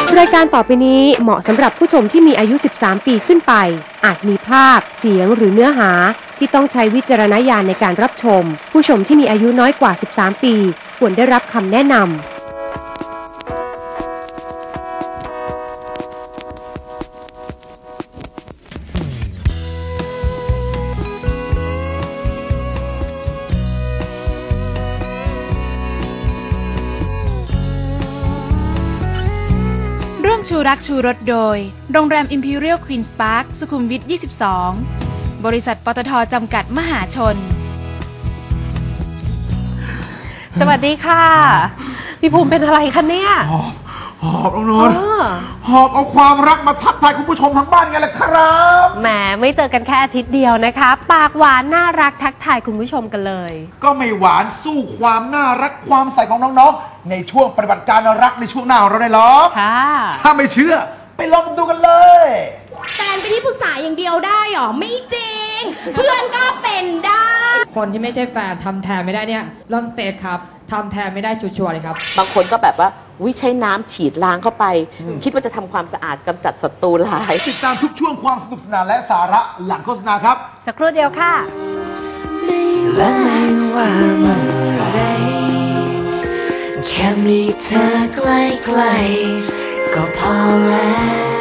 รายการต่อไปนี้เหมาะสำหรับผู้ชมที่มีอายุ13ปีขึ้นไปอาจมีภาพเสียงหรือเนื้อหาที่ต้องใช้วิจารณญาณในการรับชมผู้ชมที่มีอายุน้อยกว่า13ปีควรได้รับคำแนะนำชูรักชูรสโดยโรงแรม Imperial Queen's Park สุขุมวิท 22 บริษัทปตท.จำกัดมหาชนสวัสดีค่ะพี่ภูมิเป็นอะไรคะเนี่ยหอบน้องนนท์หอบเอาความรักมาทักทายคุณผู้ชมทางบ้านไงล่ะครับแหมไม่เจอกันแค่อาทิตย์เดียวนะคะปากหวานน่ารักทักทายคุณผู้ชมกันเลยก็ไม่หวานสู้ความน่ารักความใสของน้องๆในช่วงปฏิบัติการรักในช่วงหน้าของเราได้หรอกถ้าไม่เชื่อไปลองดูกันเลยแฟนไปที่ปรึกษาอย่างเดียวได้หรอไม่จริงเพื่อนก็เป็นได้คนที่ไม่ใช่แฟนทำแทนไม่ได้เนี่ยลอนสเตทครับทำแทนไม่ได้ชัวร์เลยครับบางคนก็แบบว่าใช้น้ำฉีดล้างเข้าไปคิดว่าจะทำความสะอาดกำจัดศัตรูร้ายติดตามทุกช่วงความสนุกสนานและสาระหลังโฆษณาครับสักครู่เดียวค่ะและไม่ว่าเมื่อไรแค่มีเธอใกล้ๆก็พอแล้ว